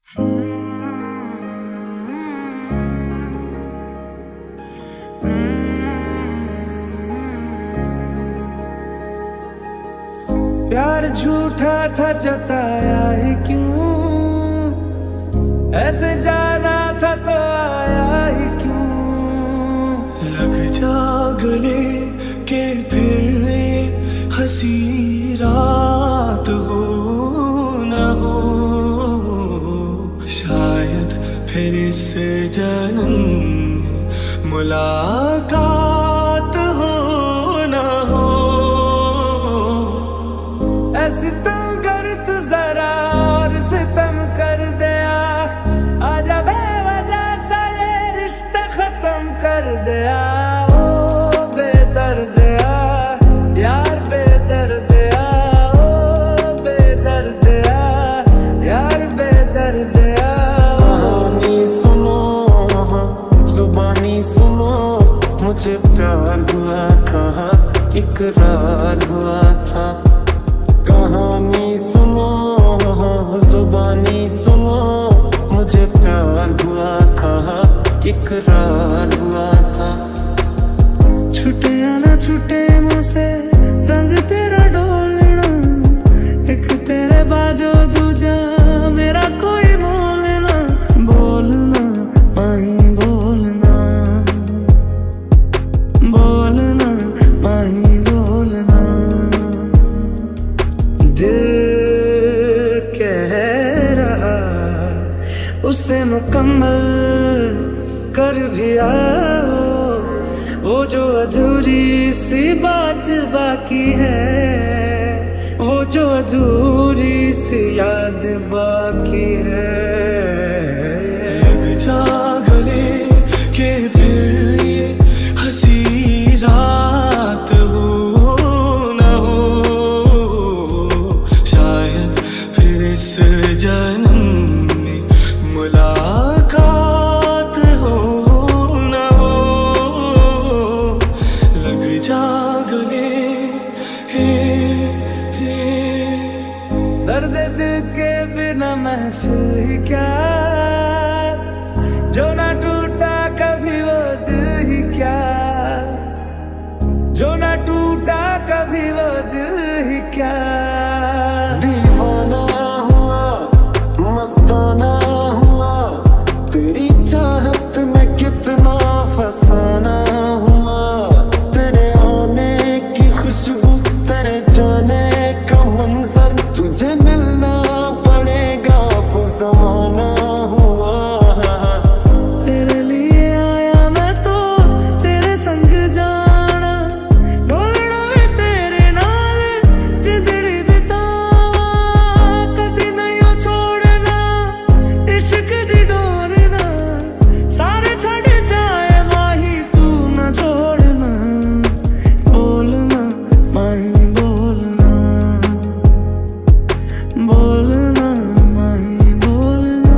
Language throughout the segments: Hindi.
प्यार झूठा था जताया ही क्यों, ऐसे जाना था तो आया ही क्यों। लग जा गले के फिर ये हंसी रात हो न हो, शायद फिर इस जन्म में मुलाकात हो न हो। ऐसी तुम कर तू जरा और सितम कर दिया, आजा बेवजह सा ये रिश्ता खत्म कर दिया। ओ बेदर्दिया यार बेदर्दिया, ओ बेदर्दिया यार बेदर्दिया। कहानी सुनो जुबानी सुनो, मुझे प्यार हुआ था इकरार हुआ था। कहानी सुनो जुबानी सुनो, मुझे प्यार हुआ था इकरार हुआ था। छूटे या ना छूटे मुझसे रंग तेरा डोलना, एक तेरे बाजो दूजा मेरा कोई बोलना। बोलना माही बोलना, बोलना माही बोलना। दिल कह रहा उसे मुकम्मल कर भी आओ, वो जो अधूरी सी बात बाकी है, वो जो अधूरी सी याद बाकी है। लग जा गले के फिर ये हंसी रात हो न हो, शायद फिर इस जन्म में मुलाकात हो न हो। लग जा गले दर्द दिल के बिना महफिल ही क्या, जो ना टूटा कभी वो दिल ही क्या, जो ना टूटा कभी वो दिल ही क्या। दीवाना हुआ मस्ताना हुआ, तेरी चाहत में कितना फसाना हुआ। तेरे आने की खुशबू तेरे जाने का मंजर, तुझे मिलना पड़ेगा वो ज़माना हुआ। तेरे लिए आया मैं तो तेरे संग जाना, डोलना भी तेरे नाल जिंदड़ी बितावा। कदी नहीं छोड़ना इश्क दी डोरना, सारे छड़ जाए माही तू ना छोड़ना। बोलना माही बोलना, बोलना माही बोलना।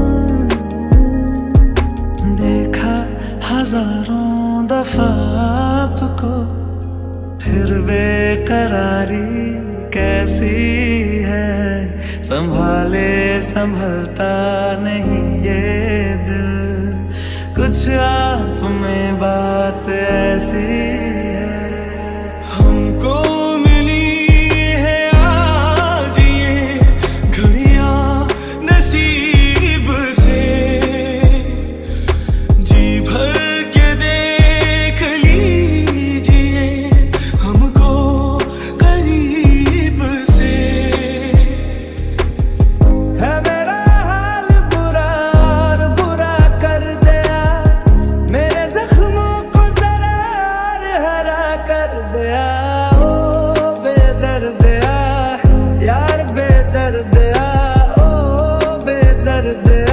देखा हजारों दफा आपको, फिर बेकरारी कैसी है। संभाले संभलता नहीं ये दिल, कुछ आप में बात ऐसी है। हमको मिली है आज ये घड़ियां नसीब से, जी भर के देख लीजिए हमको करीब से। है मेरा हाल बुरा और बुरा कर दिया, मेरे जख्मों को जरा और हरा कर दिया। ओ बेदर्दिया यार बेदर्दिया, ओ बेदर्दिया।